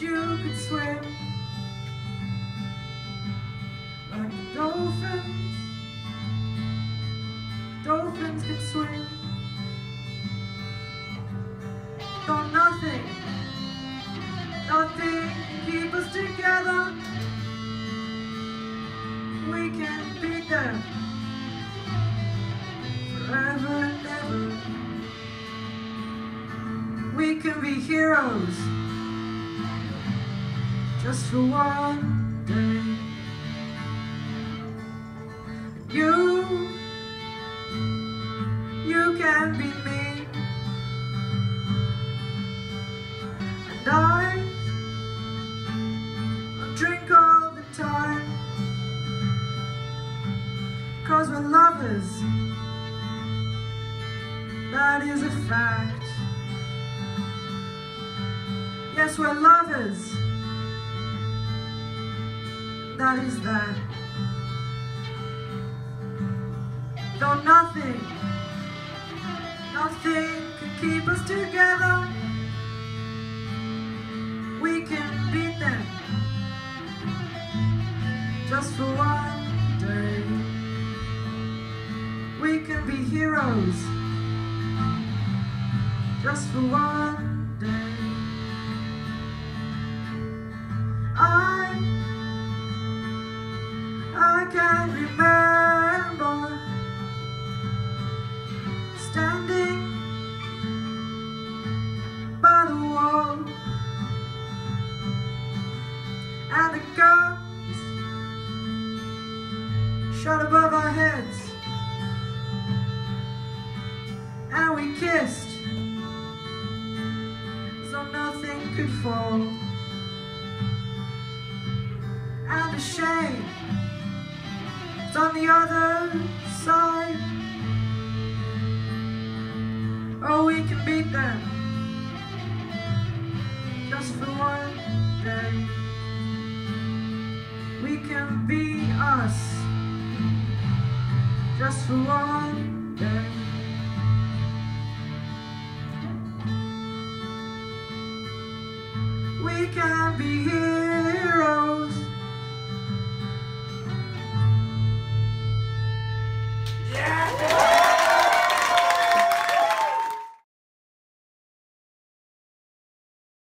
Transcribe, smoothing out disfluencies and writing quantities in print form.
you could swim like the dolphins. Dolphins could swim. Though nothing can keep us together. We can beat them forever and ever. We can be heroes just for one day. You can be me, and I'll drink all the time, 'cause we're lovers, that is a fact. Yes, we're lovers, that is that. Though nothing can keep us together, we can beat them just for one day. We can be heroes just for one day. I can remember standing by the wall, and the guns shot above our heads, and we kissed so nothing could fall, and the shame is on the other side. Oh, we can beat them just for one day. We can be us just for one day.